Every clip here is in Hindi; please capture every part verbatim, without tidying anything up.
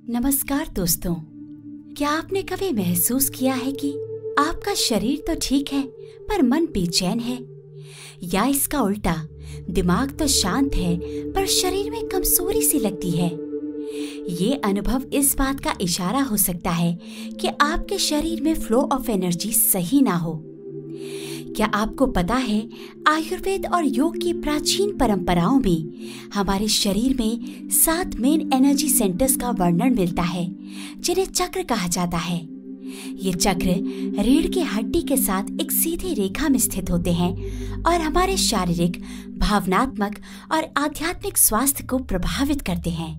नमस्कार दोस्तों, क्या आपने कभी महसूस किया है कि आपका शरीर तो ठीक है पर मन बेचैन है, या इसका उल्टा, दिमाग तो शांत है पर शरीर में कमजोरी सी लगती है। ये अनुभव इस बात का इशारा हो सकता है कि आपके शरीर में फ्लो ऑफ एनर्जी सही ना हो। क्या आपको पता है, आयुर्वेद और योग की प्राचीन परंपराओं में हमारे शरीर में सात मेन एनर्जी सेंटर्स का वर्णन मिलता है, जिन्हें चक्र कहा जाता है। ये चक्र रीढ़ की हड्डी के साथ एक सीधी रेखा में स्थित होते हैं और हमारे शारीरिक, भावनात्मक और आध्यात्मिक स्वास्थ्य को प्रभावित करते हैं।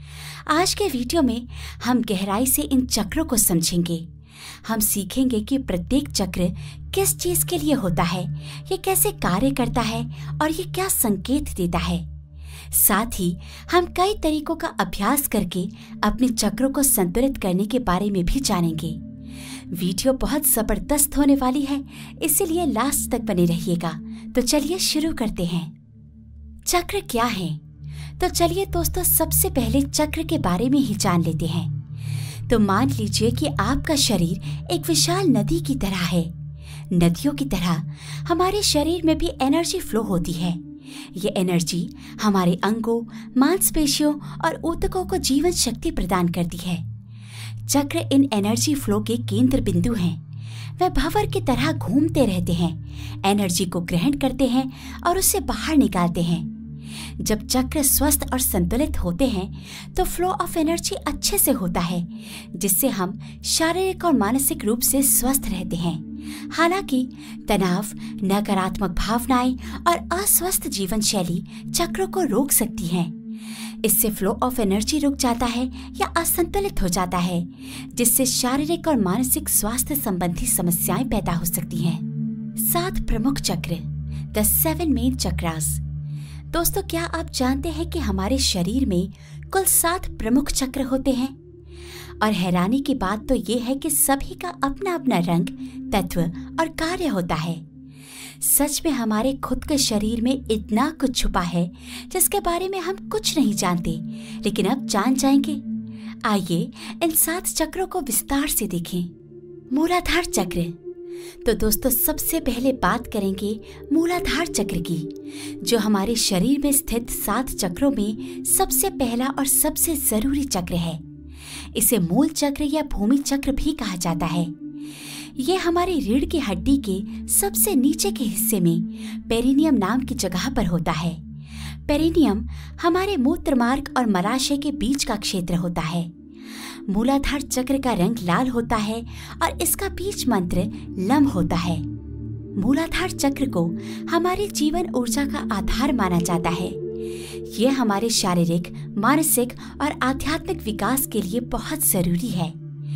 आज के वीडियो में हम गहराई से इन चक्रों को समझेंगे। हम सीखेंगे कि प्रत्येक चक्र किस चीज के लिए होता है, ये कैसे कार्य करता है और ये क्या संकेत देता है। साथ ही हम कई तरीकों का अभ्यास करके अपने चक्रों को संतुलित करने के बारे में भी जानेंगे। वीडियो बहुत जबरदस्त होने वाली है, इसीलिए लास्ट तक बने रहिएगा। तो चलिए शुरू करते हैं। चक्र क्या है? तो चलिए दोस्तों, सबसे पहले चक्र के बारे में ही जान लेते हैं। तो मान लीजिए कि आपका शरीर एक विशाल नदी की तरह है। नदियों की तरह हमारे शरीर में भी एनर्जी फ्लो होती है। ये एनर्जी हमारे अंगों, मांसपेशियों और ऊतकों को जीवन शक्ति प्रदान करती है। चक्र इन एनर्जी फ्लो के केंद्र बिंदु हैं। वे भंवर की तरह घूमते रहते हैं, एनर्जी को ग्रहण करते हैं और उसे बाहर निकालते हैं। जब चक्र स्वस्थ और संतुलित होते हैं तो फ्लो ऑफ एनर्जी अच्छे से होता है, जिससे हम शारीरिक और मानसिक रूप से स्वस्थ रहते हैं। हालांकि तनाव, नकारात्मक भावनाएं और अस्वस्थ जीवन शैली चक्रों को रोक सकती हैं। इससे फ्लो ऑफ एनर्जी रुक जाता है या असंतुलित हो जाता है, जिससे शारीरिक और मानसिक स्वास्थ्य संबंधी समस्याएं पैदा हो सकती हैं। सात प्रमुख चक्र, द सेवन मेन चक्रास। दोस्तों, क्या आप जानते हैं कि हमारे शरीर में कुल सात प्रमुख चक्र होते हैं? और हैरानी की बात तो ये है कि सभी का अपना अपना रंग, तत्व और कार्य होता है। सच में हमारे खुद के शरीर में इतना कुछ छुपा है जिसके बारे में हम कुछ नहीं जानते, लेकिन अब जान जाएंगे। आइए इन सात चक्रों को विस्तार से देखें। मूलाधार चक्र। तो दोस्तों, सबसे पहले बात करेंगे मूलाधार चक्र की, जो हमारे शरीर में स्थित सात चक्रों में सबसे पहला और सबसे जरूरी चक्र है। इसे मूल चक्र या भूमि चक्र भी कहा जाता है। ये हमारी रीढ़ की हड्डी के सबसे नीचे के हिस्से में पेरिनियम नाम की जगह पर होता है। पेरिनियम हमारे मूत्र मार्ग और मलाशय के बीच का क्षेत्र होता है। मूलाधार चक्र का रंग लाल होता है और इसका बीज मंत्र लम होता है। मूलाधार चक्र को हमारी जीवन ऊर्जा का आधार माना जाता है। यह हमारे शारीरिक, मानसिक और आध्यात्मिक विकास के लिए बहुत जरूरी है।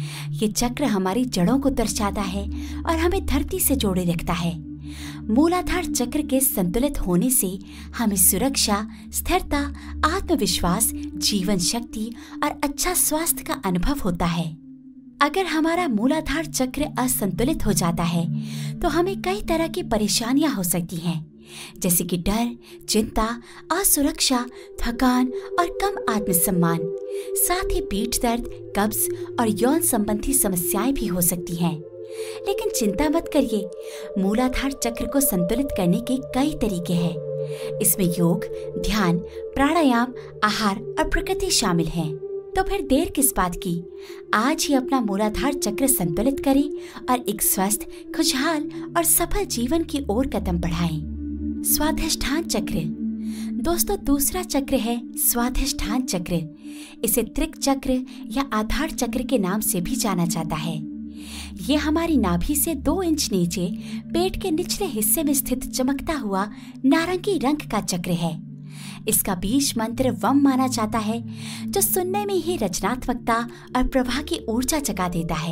ये चक्र हमारी जड़ों को दर्शाता है और हमें धरती से जोड़े रखता है। मूलाधार चक्र के संतुलित होने से हमें सुरक्षा, स्थिरता, आत्मविश्वास, जीवन शक्ति और अच्छा स्वास्थ्य का अनुभव होता है। अगर हमारा मूलाधार चक्र असंतुलित हो जाता है तो हमें कई तरह की परेशानियां हो सकती हैं, जैसे कि डर, चिंता, असुरक्षा, थकान और कम आत्मसम्मान। साथ ही पीठ दर्द, कब्ज और यौन संबंधी समस्याएं भी हो सकती हैं। लेकिन चिंता मत करिए, मूलाधार चक्र को संतुलित करने के कई तरीके हैं। इसमें योग, ध्यान, प्राणायाम, आहार और प्रकृति शामिल हैं। तो फिर देर किस बात की? आज ही अपना मूलाधार चक्र संतुलित करें और एक स्वस्थ, खुशहाल और सफल जीवन की ओर कदम बढ़ाएं। स्वाधिष्ठान चक्र। दोस्तों, दूसरा चक्र है स्वाधिष्ठान चक्र। इसे त्रिक चक्र या आधार चक्र के नाम से भी जाना जाता है। ये हमारी नाभि से दो इंच नीचे पेट के निचले हिस्से में स्थित चमकता हुआ नारंगी रंग का चक्र है। इसका बीज मंत्र वम माना जाता है, जो सुनने में ही रचनात्मकता और प्रवाह की ऊर्जा जगा देता है।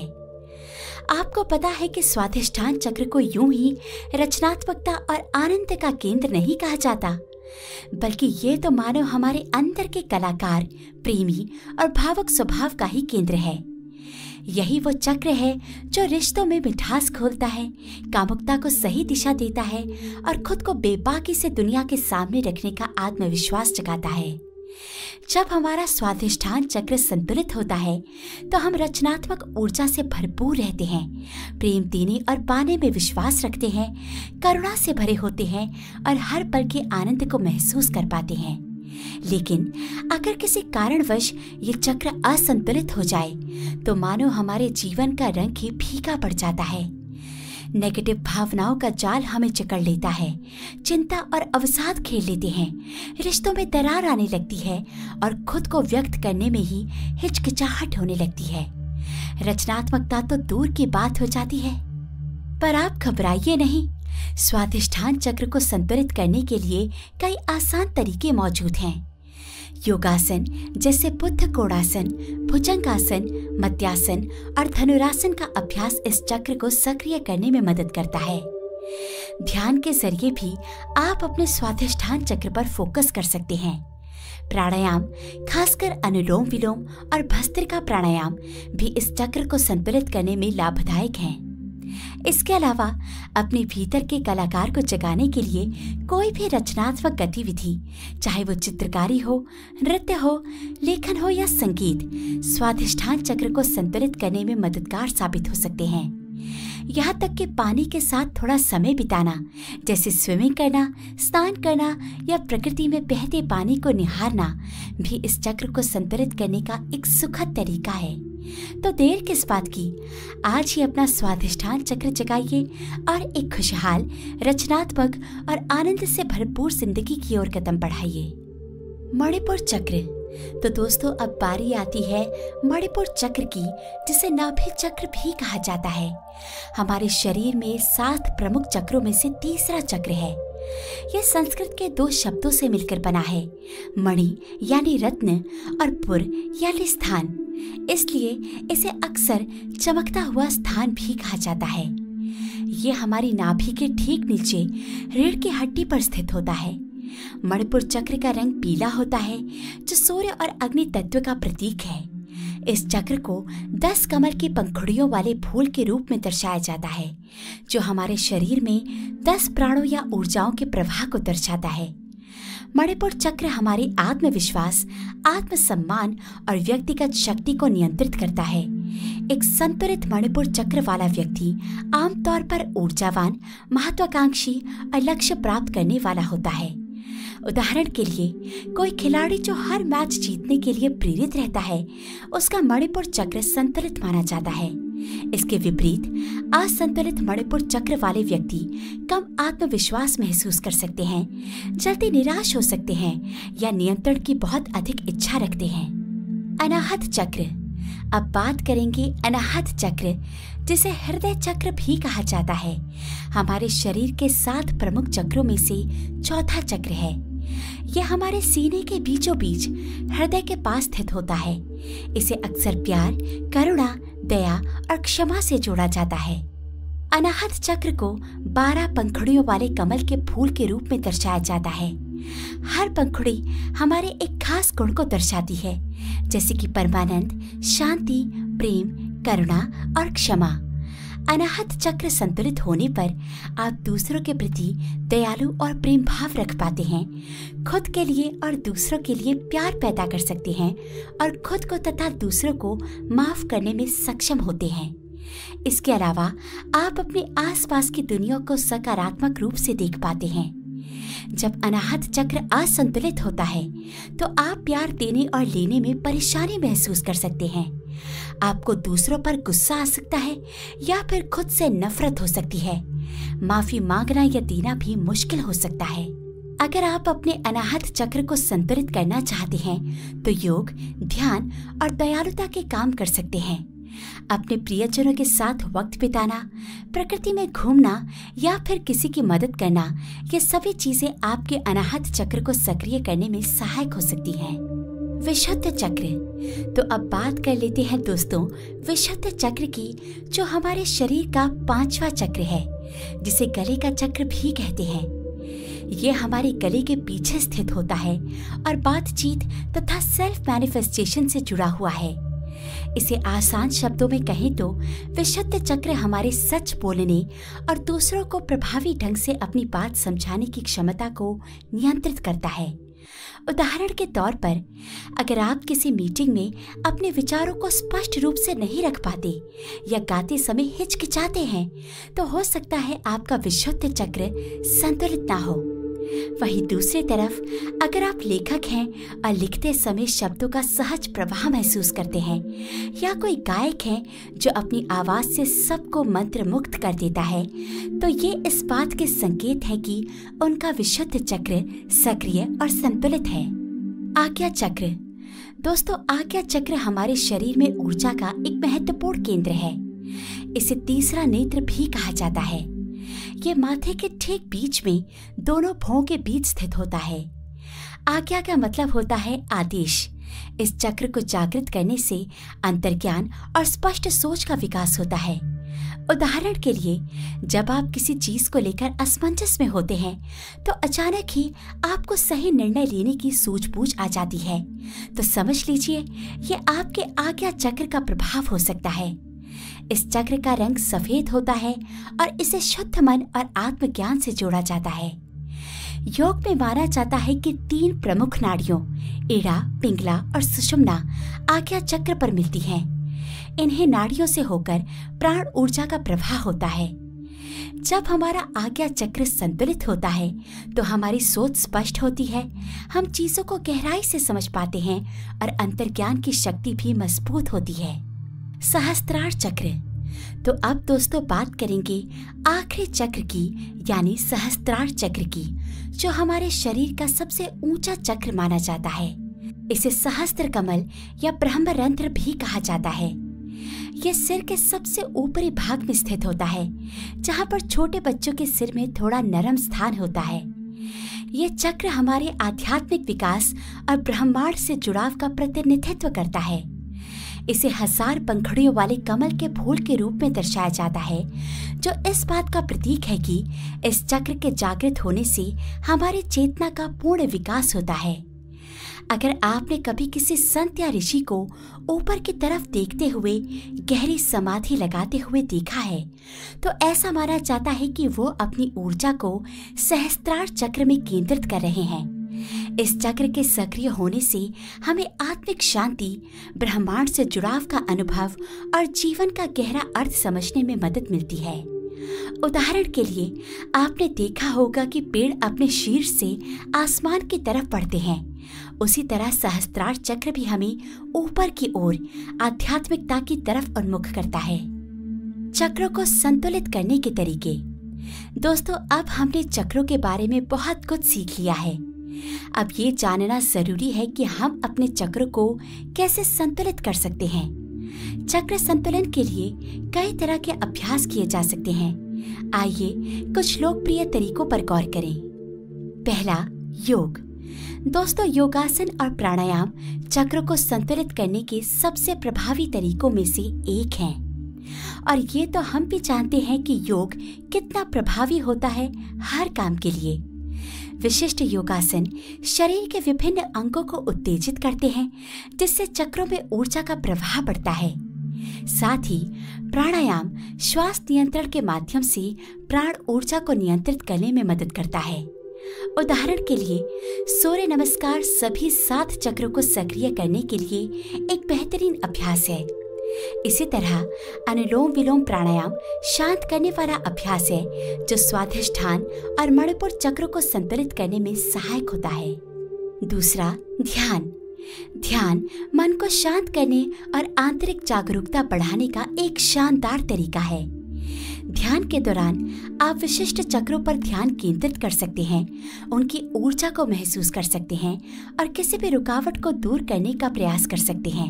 आपको पता है कि स्वाधिष्ठान चक्र को यूं ही रचनात्मकता और आनंद का केंद्र नहीं कहा जाता, बल्कि ये तो मानो हमारे अंदर के कलाकार, प्रेमी और भावुक स्वभाव का ही केंद्र है। यही वो चक्र है जो रिश्तों में मिठास खोलता है, कामुकता को सही दिशा देता है और खुद को बेबाकी से दुनिया के सामने रखने का आत्मविश्वास जगाता है। जब हमारा स्वाधिष्ठान चक्र संतुलित होता है तो हम रचनात्मक ऊर्जा से भरपूर रहते हैं, प्रेम देने और पाने में विश्वास रखते हैं, करुणा से भरे होते हैं और हर पल के आनंद को महसूस कर पाते हैं। लेकिन अगर किसी कारणवश ये चक्र असंतुलित हो जाए तो मानो हमारे जीवन का रंग ही फीका पड़ जाता है। नेगेटिव भावनाओं का जाल हमें जकड़ लेता है, चिंता और अवसाद खेल लेते हैं, रिश्तों में दरार आने लगती है और खुद को व्यक्त करने में ही हिचकिचाहट होने लगती है। रचनात्मकता तो दूर की बात हो जाती है। पर आप घबराइए नहीं, स्वाधिष्ठान चक्र को संतुलित करने के लिए कई आसान तरीके मौजूद हैं। योगासन जैसे बुद्ध कोणासन, भुजंगासन, मत्यासन और धनुरासन का अभ्यास इस चक्र को सक्रिय करने में मदद करता है। ध्यान के जरिए भी आप अपने स्वाधिष्ठान चक्र पर फोकस कर सकते हैं। प्राणायाम, खासकर अनुलोम विलोम और भस्त्रिका प्राणायाम भी इस चक्र को संतुलित करने में लाभदायक हैं। इसके अलावा अपने भीतर के कलाकार को जगाने के लिए कोई भी रचनात्मक गतिविधि, चाहे वो चित्रकारी हो, नृत्य हो, लेखन हो या संगीत, स्वाधिष्ठान चक्र को संतुलित करने में मददगार साबित हो सकते हैं। यहाँ तक कि पानी के साथ थोड़ा समय बिताना, जैसे स्विमिंग करना, स्नान करना या प्रकृति में बहते पानी को निहारना, भी इस चक्र को संतुलित करने का एक सुखद तरीका है। तो देर किस बात की, आज ही अपना स्वाधिष्ठान चक्र जगाइए और एक खुशहाल, रचनात्मक और आनंद से भरपूर जिंदगी की ओर कदम बढ़ाइए। मणिपुर चक्र। तो दोस्तों, अब बारी आती है मणिपुर चक्र की, जिसे नाभि चक्र भी कहा जाता है। हमारे शरीर में सात प्रमुख चक्रों में से तीसरा चक्र है। यह संस्कृत के दो शब्दों से मिलकर बना है, मणि यानी रत्न और पुर यानी स्थान। इसलिए इसे अक्सर चमकता हुआ स्थान भी कहा जाता है। ये हमारी नाभि के ठीक नीचे रीढ़ की हड्डी पर स्थित होता है। मणिपुर चक्र का रंग पीला होता है, जो सूर्य और अग्नि तत्व का प्रतीक है। इस चक्र को दस कमल की पंखुड़ियों वाले फूल के रूप में दर्शाया जाता है, जो हमारे शरीर में दस प्राणों या ऊर्जाओं के प्रवाह को दर्शाता है। मणिपुर चक्र हमारे आत्मविश्वास, आत्मसम्मान और व्यक्तिगत शक्ति को नियंत्रित करता है। एक संतुलित मणिपुर चक्र वाला व्यक्ति आमतौर पर ऊर्जावान, महत्वाकांक्षी और लक्ष्य प्राप्त करने वाला होता है। उदाहरण के लिए, कोई खिलाड़ी जो हर मैच जीतने के लिए प्रेरित रहता है, उसका मणिपुर चक्र संतुलित माना जाता है। इसके विपरीत, असंतुलित मणिपुर चक्र वाले व्यक्ति कम आत्मविश्वास महसूस कर सकते हैं, जल्दी निराश हो सकते हैं या नियंत्रण की बहुत अधिक इच्छा रखते हैं। अनाहत चक्र। अब बात करेंगे अनाहत चक्र, जिसे हृदय चक्र भी कहा जाता है। हमारे शरीर के सात प्रमुख चक्रों में से चौथा चक्र है। यह हमारे सीने के बीचों बीच हृदय के पास स्थित होता है। इसे अक्सर प्यार, करुणा, दया और क्षमा से जोड़ा जाता है। अनाहत चक्र को बारह पंखुड़ियों वाले कमल के फूल के रूप में दर्शाया जाता है। हर पंखुड़ी हमारे एक खास गुण को दर्शाती है, जैसे कि परमानंद, शांति, प्रेम, करुणा और क्षमा। अनाहत चक्र संतुलित होने पर आप दूसरों के प्रति दयालु और प्रेम भाव रख पाते हैं, खुद के लिए और दूसरों के लिए प्यार पैदा कर सकते हैं और खुद को तथा दूसरों को माफ करने में सक्षम होते हैं। इसके अलावा आप अपने आसपास की दुनिया को सकारात्मक रूप से देख पाते हैं। जब अनाहत चक्र असंतुलित होता है तो आप प्यार देने और लेने में परेशानी महसूस कर सकते हैं। आपको दूसरों पर गुस्सा आ सकता है या फिर खुद से नफरत हो सकती है। माफी मांगना या देना भी मुश्किल हो सकता है। अगर आप अपने अनाहत चक्र को संतुलित करना चाहते हैं तो योग, ध्यान और दयालुता के काम कर सकते हैं। अपने प्रियजनों के साथ वक्त बिताना, प्रकृति में घूमना या फिर किसी की मदद करना, ये सभी चीजें आपके अनाहत चक्र को सक्रिय करने में सहायक हो सकती हैं। विशुद्ध चक्र। तो अब बात कर लेते हैं दोस्तों विशुद्ध चक्र की, जो हमारे शरीर का पांचवा चक्र है, जिसे गले का चक्र भी कहते हैं। ये हमारे गले के पीछे स्थित होता है और बातचीत तथा सेल्फ मैनिफेस्टेशन से जुड़ा हुआ है। इसे आसान शब्दों में कहें तो विशुद्ध चक्र हमारे सच बोलने और दूसरों को प्रभावी ढंग से अपनी बात समझाने की क्षमता को नियंत्रित करता है उदाहरण के तौर पर, अगर आप किसी मीटिंग में अपने विचारों को स्पष्ट रूप से नहीं रख पाते या गाते समय हिचकिचाते हैं, तो हो सकता है आपका विशुद्ध चक्र संतुलित ना हो। वहीं दूसरी तरफ, अगर आप लेखक हैं और लिखते समय शब्दों का सहज प्रवाह महसूस करते हैं, या कोई गायक है जो अपनी आवाज से सबको मंत्र मुक्त कर देता है, तो ये इस बात के संकेत है कि उनका विशुद्ध चक्र सक्रिय और संतुलित है। आज्ञा चक्र। दोस्तों, आज्ञा चक्र हमारे शरीर में ऊर्जा का एक महत्वपूर्ण केंद्र है। इसे तीसरा नेत्र भी कहा जाता है। ये माथे के ठीक बीच में दोनों भौं के बीच स्थित होता है। आज्ञा का मतलब होता है आदेश। इस चक्र को जागृत करने से अंतर्ज्ञान और स्पष्ट सोच का विकास होता है। उदाहरण के लिए, जब आप किसी चीज को लेकर असमंजस में होते हैं, तो अचानक ही आपको सही निर्णय लेने की सूझबूझ आ जाती है, तो समझ लीजिए ये आपके आज्ञा चक्र का प्रभाव हो सकता है। इस चक्र का रंग सफेद होता है और इसे शुद्ध मन और आत्मज्ञान से जोड़ा जाता है। योग में माना जाता है कि तीन प्रमुख नाड़ियों इड़ा, पिंगला और सुषुम्ना आज्ञा चक्र पर मिलती हैं। इन्हें नाड़ियों से होकर प्राण ऊर्जा का प्रवाह होता है। जब हमारा आज्ञा चक्र संतुलित होता है, तो हमारी सोच स्पष्ट होती है, हम चीजों को गहराई से समझ पाते हैं और अंतर्ज्ञान की शक्ति भी मजबूत होती है। सहस्त्रार चक्र। तो अब दोस्तों बात करेंगे आखिरी चक्र की, यानी सहस्त्रार चक्र की, जो हमारे शरीर का सबसे ऊंचा चक्र माना जाता है। इसे सहस्त्र कमल या ब्रह्मरंध्र भी कहा जाता है। यह सिर के सबसे ऊपरी भाग में स्थित होता है, जहाँ पर छोटे बच्चों के सिर में थोड़ा नरम स्थान होता है। ये चक्र हमारे आध्यात्मिक विकास और ब्रह्मांड से जुड़ाव का प्रतिनिधित्व करता है। इसे हजार पंखुड़ियों वाले कमल के फूल के रूप में दर्शाया जाता है, जो इस बात का प्रतीक है कि इस चक्र के जागृत होने से हमारी चेतना का पूर्ण विकास होता है। अगर आपने कभी किसी संत या ऋषि को ऊपर की तरफ देखते हुए गहरी समाधि लगाते हुए देखा है, तो ऐसा माना जाता है कि वो अपनी ऊर्जा को सहस्त्रार चक्र में केंद्रित कर रहे हैं। इस चक्र के सक्रिय होने से हमें आत्मिक शांति, ब्रह्मांड से जुड़ाव का अनुभव और जीवन का गहरा अर्थ समझने में मदद मिलती है। उदाहरण के लिए, आपने देखा होगा कि पेड़ अपने शीर्ष से आसमान की तरफ बढ़ते हैं। उसी तरह सहस्त्रार चक्र भी हमें ऊपर की ओर आध्यात्मिकता की तरफ उन्मुख करता है। चक्रों को संतुलित करने के तरीके। दोस्तों, अब हमने चक्रों के बारे में बहुत कुछ सीख लिया है। अब ये जानना जरूरी है कि हम अपने चक्र को कैसे संतुलित कर सकते हैं। चक्र संतुलन के लिए कई तरह के अभ्यास किए जा सकते हैं। आइए कुछ लोकप्रिय तरीकों पर गौर करें। पहला, योग। दोस्तों, योगासन और प्राणायाम चक्र को संतुलित करने के सबसे प्रभावी तरीकों में से एक हैं। और ये तो हम भी जानते हैं कि योग कितना प्रभावी होता है हर काम के लिए। विशिष्ट योगासन शरीर के विभिन्न अंगों को उत्तेजित करते हैं, जिससे चक्रों में ऊर्जा का प्रवाह बढ़ता है। साथ ही प्राणायाम श्वास नियंत्रण के माध्यम से प्राण ऊर्जा को नियंत्रित करने में मदद करता है। उदाहरण के लिए, सूर्य नमस्कार सभी सात चक्रों को सक्रिय करने के लिए एक बेहतरीन अभ्यास है। इसी तरह अनुलोम विलोम प्राणायाम शांत करने वाला अभ्यास है, जो स्वाधिष्ठान और मणिपुर चक्रों को संतुलित करने में सहायक होता है। दूसरा, ध्यान। ध्यान मन को शांत करने और आंतरिक जागरूकता बढ़ाने का एक शानदार तरीका है। ध्यान के दौरान आप विशिष्ट चक्रों पर ध्यान केंद्रित कर सकते हैं, उनकी ऊर्जा को महसूस कर सकते हैं और किसी भी रुकावट को दूर करने का प्रयास कर सकते हैं।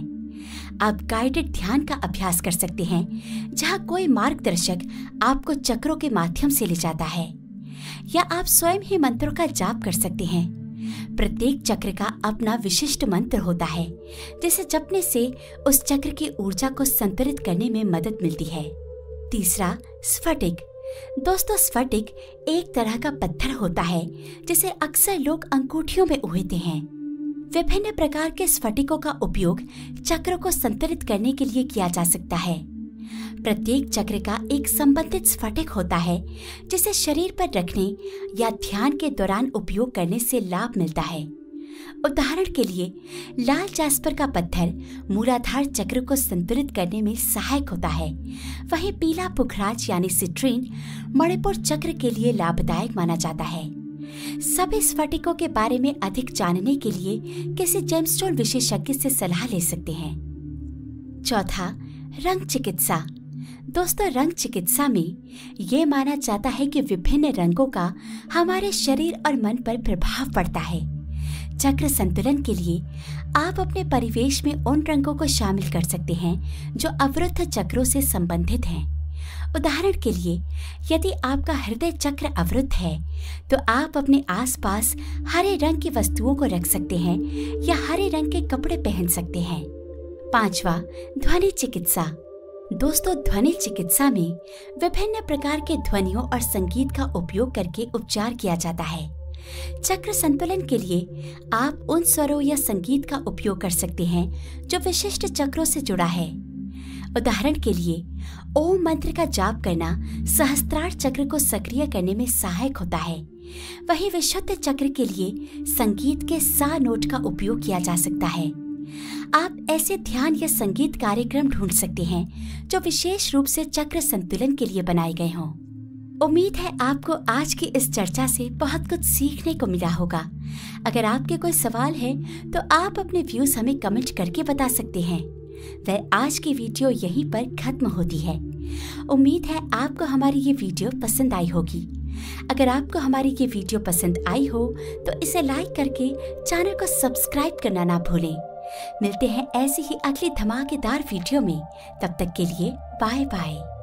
आप गाइडेड ध्यान का अभ्यास कर सकते हैं, जहां कोई मार्गदर्शक आपको चक्रों के माध्यम से ले जाता है, या आप स्वयं ही मंत्रों का जाप कर सकते हैं। प्रत्येक चक्र का अपना विशिष्ट मंत्र होता है, जिसे जपने से उस चक्र की ऊर्जा को संतुलित करने में मदद मिलती है। तीसरा, स्फटिक। दोस्तों, स्फटिक एक तरह का पत्थर होता है, जिसे अक्सर लोग अंगूठियों में उहेते हैं। विभिन्न प्रकार के स्फटिकों का उपयोग चक्र को संतुलित करने के लिए किया जा सकता है। प्रत्येक चक्र का एक संबंधित स्फटिक होता है, जिसे शरीर पर रखने या ध्यान के दौरान उपयोग करने से लाभ मिलता है। उदाहरण के लिए लाल जास्पर का पत्थर मूलाधार चक्र को संतुलित करने में सहायक होता है, वहीं पीला पुखराज यानी सिट्रीन मणिपुर चक्र के लिए लाभदायक माना जाता है। सभी स्फटिकों के बारे में अधिक जानने के लिए किसी जेमस्टोन विशेषज्ञ से सलाह ले सकते हैं। चौथा, रंग चिकित्सा। दोस्तों, रंग चिकित्सा में ये माना जाता है कि विभिन्न रंगों का हमारे शरीर और मन पर प्रभाव पड़ता है। चक्र संतुलन के लिए आप अपने परिवेश में उन रंगों को शामिल कर सकते हैं जो अवरुद्ध चक्रों से संबंधित हैं। उदाहरण के लिए, यदि आपका हृदय चक्र अवरुद्ध है तो आप अपने आसपास हरे रंग की वस्तुओं को रख सकते हैं या हरे रंग के कपड़े पहन सकते हैं। पांचवा, ध्वनि चिकित्सा। दोस्तों, ध्वनि चिकित्सा में विभिन्न प्रकार के ध्वनियों और संगीत का उपयोग करके उपचार किया जाता है। चक्र संतुलन के लिए आप उन स्वरों या संगीत का उपयोग कर सकते हैं जो विशिष्ट चक्रों से जुड़ा है। उदाहरण के लिए, ओम मंत्र का जाप करना सहस्त्रार चक्र को सक्रिय करने में सहायक होता है। वहीं विशुद्ध चक्र के लिए संगीत के सा नोट का उपयोग किया जा सकता है। आप ऐसे ध्यान या संगीत कार्यक्रम ढूंढ सकते हैं जो विशेष रूप से चक्र संतुलन के लिए बनाए गए हों। उम्मीद है आपको आज की इस चर्चा से बहुत कुछ सीखने को मिला होगा। अगर आपके कोई सवाल है तो आप अपने व्यूज हमें कमेंट करके बता सकते हैं। वह आज की वीडियो यहीं पर खत्म होती है। उम्मीद है आपको हमारी ये वीडियो पसंद आई होगी। अगर आपको हमारी ये वीडियो पसंद आई हो तो इसे लाइक करके चैनल को सब्सक्राइब करना ना भूलें। मिलते हैं ऐसी ही अगली धमाकेदार वीडियो में। तब तक के लिए बाय बाय।